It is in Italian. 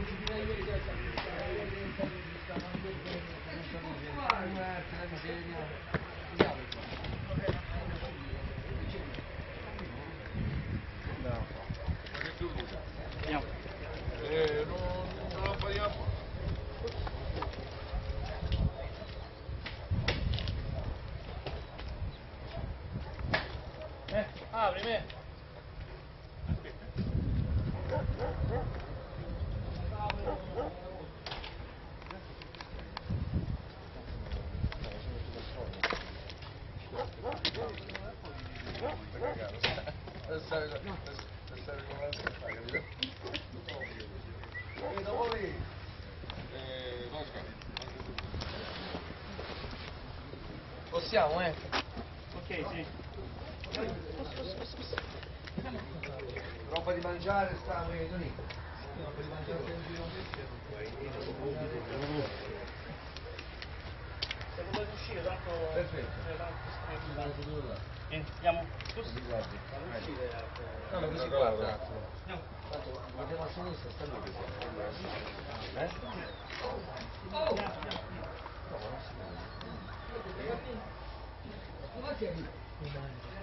Non lo paghiamo. Apri me. Possiamo, Ok, sì. Roba di mangiare, sta vedo lì. Roba di mangiare. Se volete uscire, tanto... Perfetto. Andiamo. Così guardi. Uscire. No, ma così guarda un attimo. Tanto guardiamo a sinistra, sta lui. No, ma non si vede.